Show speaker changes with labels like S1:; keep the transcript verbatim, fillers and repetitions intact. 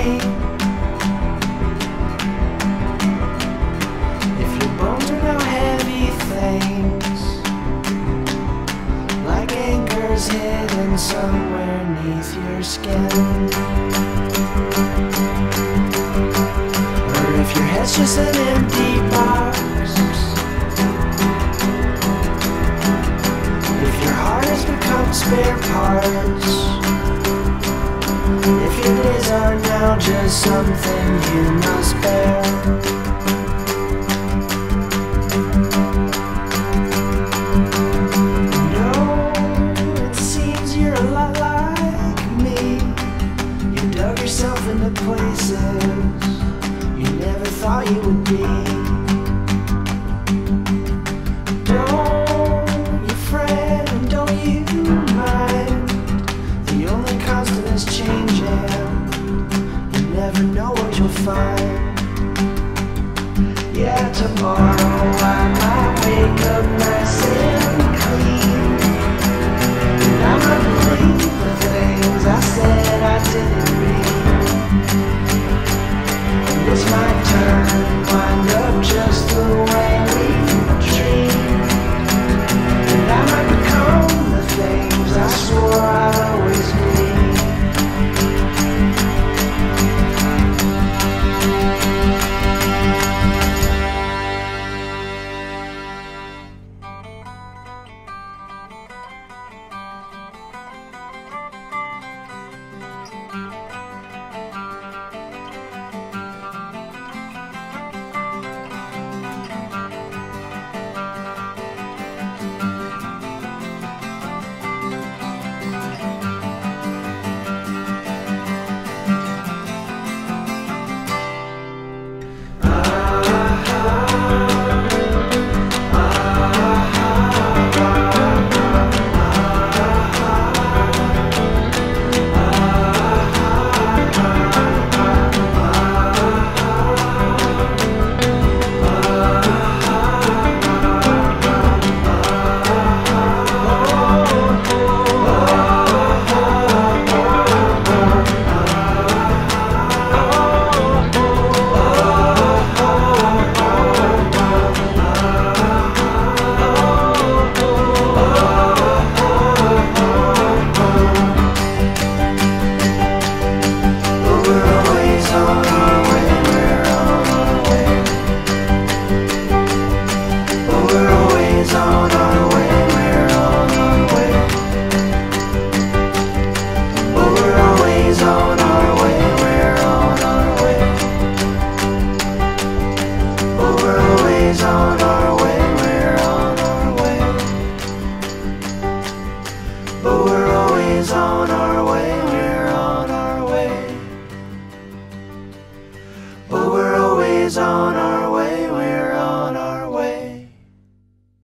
S1: If your bones are now heavy things, like anchors hidden somewhere neath your skin, or if your head's just an empty box, if your heart has become spare parts, if your days are now just something you must bear. No, it seems you're a lot like me. You dug yourself into places you never thought you would be. Don't you fret and don't you mind, the only constant is changing. You never know what you'll find. Yeah, tomorrow I might wake up nice and clean, and I might believe the things I said I didn't mean, and this might turn, wind up just the way we dreamed, and I might become the things I swore I'd always be. On